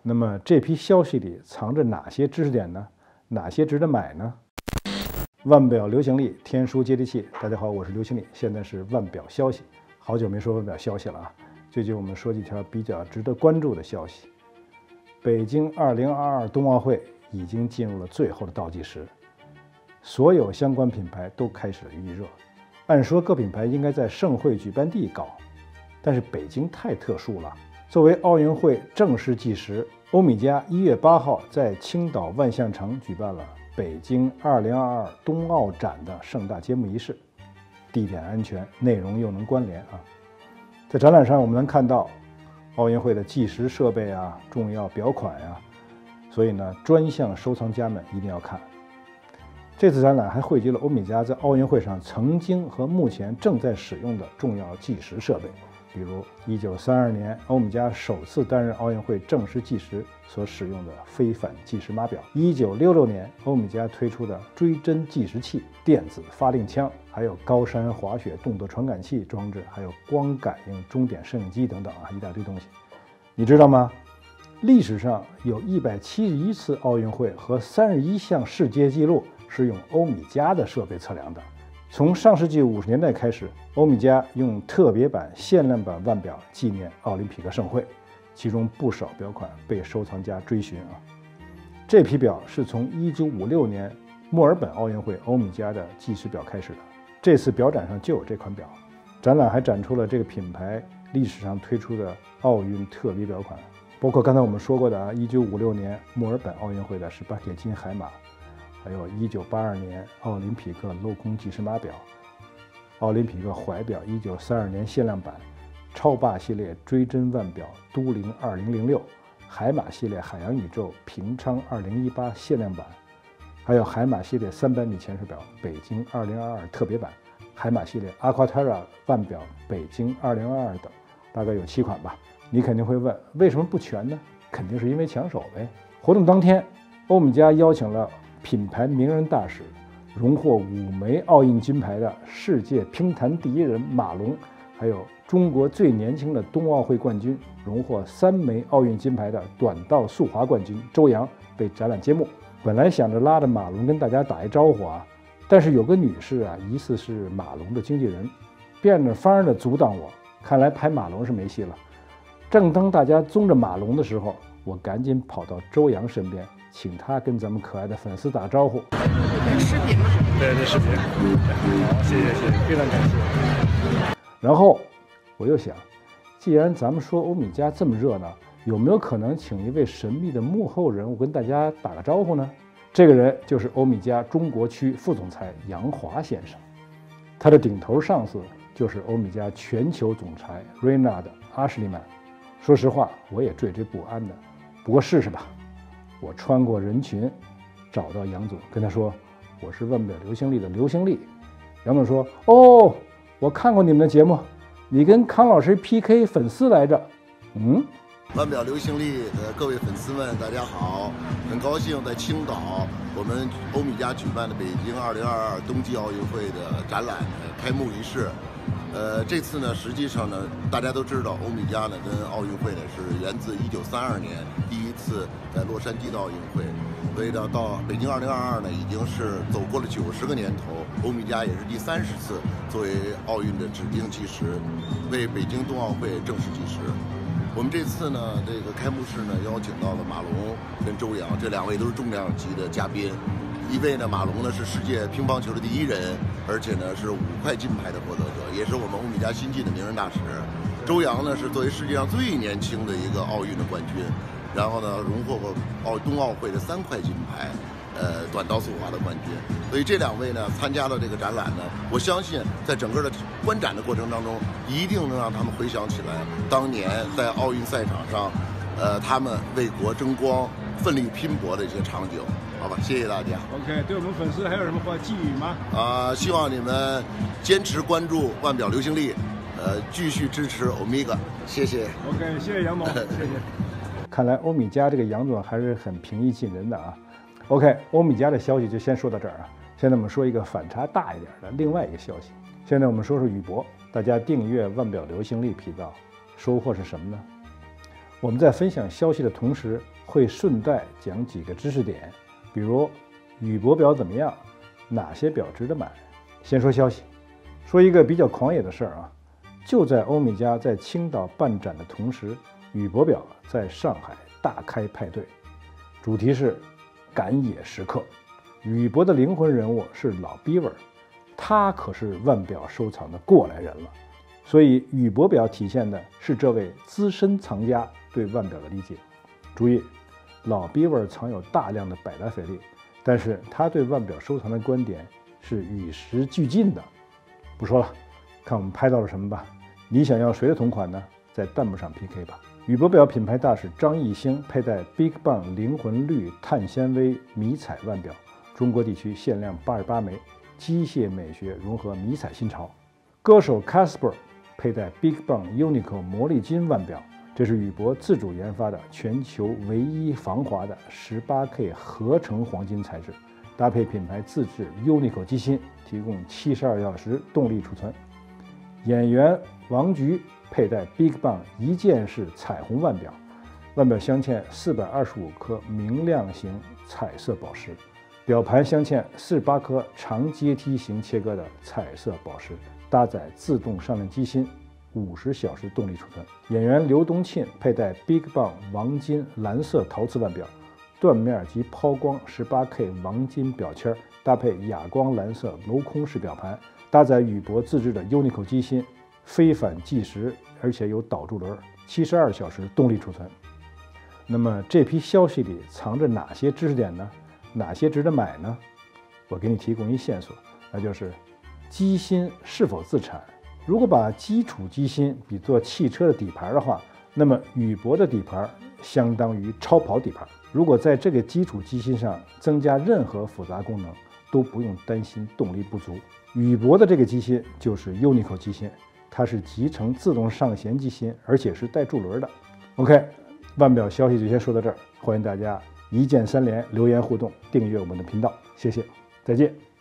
那么这批消息里藏着哪些知识点呢？哪些值得买呢？腕表流行力，天书接地气。大家好，我是刘清礼，现在是腕表消息。好久没说腕表消息了啊！最近我们说几条比较值得关注的消息。北京2022冬奥会已经进入了最后的倒计时，所有相关品牌都开始了预热。按说各品牌应该在盛会举办地搞，但是北京太特殊了。作为奥运会正式计时，欧米茄1月8号在青岛万象城举办了北京2022冬奥展的盛大揭幕仪式，地点安全，内容又能关联啊。在展览上，我们能看到奥运会的计时设备啊，重要表款啊，所以呢，专项收藏家们一定要看。这次展览还汇集了欧米茄在奥运会上曾经和目前正在使用的重要计时设备。比如1932年欧米茄首次担任奥运会正式计时所使用的非反计时码表，1966年欧米茄推出的追针计时器、电子发令枪，还有高山滑雪动作传感器装置，还有光感应终点摄影机等等啊，一大堆东西。你知道吗？历史上有171次奥运会和31项世界纪录是用欧米茄的设备测量的。从上世纪50年代开始，欧米茄用特别版、限量版腕表纪念奥林匹克盛会，其中不少表款被收藏家追寻啊。这批表是从1956年墨尔本奥运会欧米茄的计时表开始的，这次表展上就有这款表。展览还展出了这个品牌历史上推出的奥运特别表款，包括刚才我们说过的1956年墨尔本奥运会的18铁金海马，还有1982年奥林匹克镂空计时码表、奥林匹克怀表1932年限量版、超霸系列追针腕表都灵2006、海马系列海洋宇宙平昌2018限量版，还有海马系列300米潜水表北京2022特别版、海马系列 Aquaterra 腕表北京2022等，大概有7款吧。你肯定会问，为什么不全呢？肯定是因为抢手呗。活动当天，欧米茄邀请了品牌名人大使，荣获5枚奥运金牌的世界乒坛第一人马龙，还有中国最年轻的冬奥会冠军，荣获3枚奥运金牌的短道速滑冠军周洋被展览揭幕。本来想着拉着马龙跟大家打一招呼啊，但是有个女士啊，疑似是马龙的经纪人，变着法儿的阻挡我，看来拍马龙是没戏了。正当大家宗着马龙的时候，我赶紧跑到周洋身边，请他跟咱们可爱的粉丝打招呼。 这视频吗？ 对，这视频。好，谢谢，非常感谢。然后我又想，既然咱们说欧米茄这么热闹，有没有可能请一位神秘的幕后人物跟大家打个招呼呢？这个人就是欧米茄中国区副总裁杨华先生，他的顶头上司就是欧米茄全球总裁瑞纳德·阿什利曼。说实话，我也惴惴不安的，不过试试吧。我穿过人群，找到杨总，跟他说我是腕表流行力的刘星力。杨总说：“哦，我看过你们的节目，你跟康老师 PK 粉丝来着。” 腕表流行力的各位粉丝们，大家好！很高兴在青岛我们欧米茄举办的北京2022冬季奥运会的展览开幕仪式。这次呢，实际上呢，大家都知道，欧米茄呢跟奥运会呢是源自1932年第一次在洛杉矶的奥运会，所以呢，到北京2022呢，已经是走过了90个年头，欧米茄也是第30次作为奥运的指定计时，为北京冬奥会正式计时。我们这次呢，这个开幕式呢，邀请到了马龙跟周洋，这2位都是重量级的嘉宾。一位呢，马龙呢是世界乒乓球的第一人，而且呢是5块金牌的获得者，也是我们欧米茄新晋的名人大使。周洋呢是作为世界上最年轻的一个奥运的冠军，然后呢荣获过冬奥会的3块金牌，短道速滑的冠军。所以这2位呢参加了这个展览呢，我相信在整个的观展的过程当中，一定能让他们回想起来当年在奥运赛场上，他们为国争光、奋力拼搏的一些场景。好吧，谢谢大家。 OK， 对我们粉丝还有什么话寄语吗？ 希望你们坚持关注腕表流行力，继续支持欧米伽，谢谢。 OK， 谢谢杨总，谢谢。看来欧米茄这个杨总还是很平易近人的啊。OK， 欧米茄的消息就先说到这儿啊。现在我们说一个反差大一点的另外一个消息。现在我们说说宇舶，大家订阅腕表流行力频道，收获是什么呢？ 我们在分享消息的同时，会顺带讲几个知识点，比如宇舶表怎么样，哪些表值得买。先说消息，说一个比较狂野的事儿啊，就在欧米茄在青岛办展的同时，宇舶表在上海大开派对，主题是赶野时刻。宇舶的灵魂人物是老 Beaver， 他可是腕表收藏的过来人了，所以宇舶表体现的是这位资深藏家对腕表的理解。注意，老 Beaver 藏有大量的百达翡丽，但是他对腕表收藏的观点是与时俱进的。不说了，看我们拍到了什么吧。你想要谁的同款呢？在弹幕上 PK 吧。宇舶表品牌大使张艺兴佩戴 Big Bang 灵魂绿碳纤维迷彩腕表，中国地区限量88枚，机械美学融合迷彩新潮。歌手 Casper 佩戴 Big Bang Uniqlo 魔力金腕表，这是宇舶自主研发的全球唯一防滑的 18K 合成黄金材质，搭配品牌自制 Uniqlo 机芯，提供72小时动力储存。演员王菊佩戴 Big Bang 一键式彩虹腕表，腕表镶嵌425颗明亮型彩色宝石，表盘镶嵌48颗长阶梯型切割的彩色宝石，搭载自动上链机芯，50小时动力储存。演员刘东沁佩戴 Big Bang 王金蓝色陶瓷腕表，缎面及抛光 18K 王金表签，搭配哑光蓝色镂空式表盘，搭载宇舶自制的 Uniqlo 机芯，非反计时，而且有导柱轮，72小时动力储存。那么这批消息里藏着哪些知识点呢？哪些值得买呢？我给你提供一线索，那就是机芯是否自产。如果把基础机芯比作汽车的底盘的话，那么宇舶的底盘相当于超跑底盘。如果在这个基础机芯上增加任何复杂功能，都不用担心动力不足。宇舶的这个机芯就是 Uniqlo 机芯，它是集成自动上弦机芯，而且是带柱轮的。OK， 腕表消息就先说到这儿，欢迎大家一键3连留言互动，订阅我们的频道，谢谢，再见。